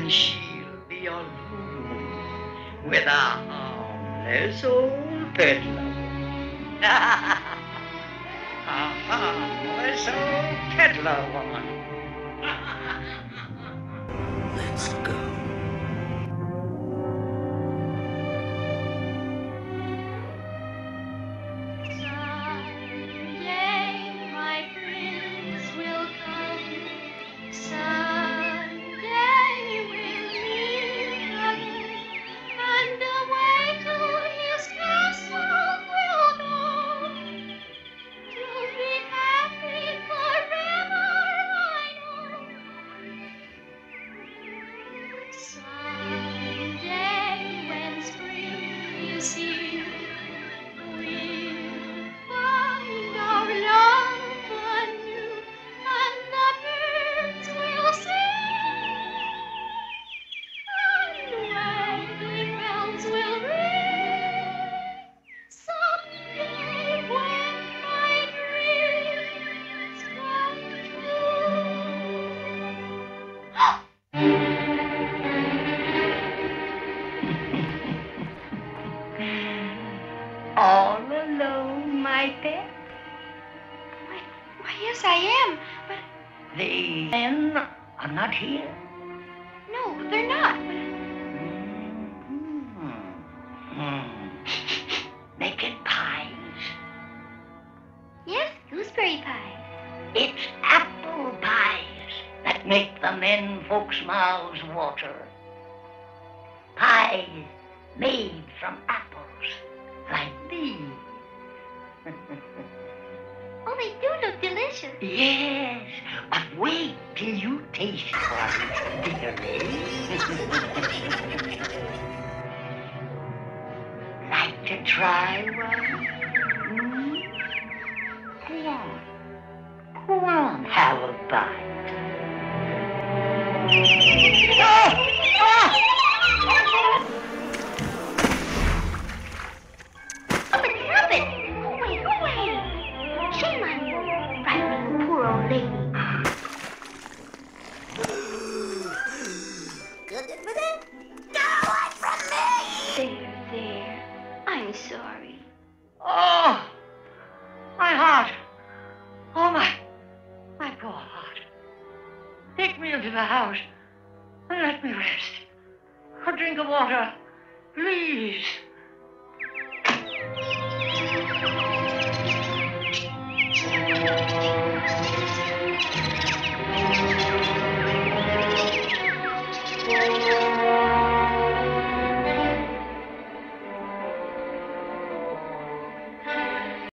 and she'll be on food with a harmless old peddler. A harmless old peddler one. Let's go. All alone, my pet? Why, yes, I am, but... The men are not here? No, they're not. Making pies? Yes, gooseberry pie. It's apple pies that make the men folks' mouths water. Pies made from apples. Like these. Oh, they do look delicious. Yes, but wait till you taste one, dearie. Like to try one? Go on, have a bite. Shame on you, frightening poor old lady. Go away from me! There. I'm sorry. Oh, my heart. Oh, my poor heart. Take me into the house and let me rest. A drink of water, please.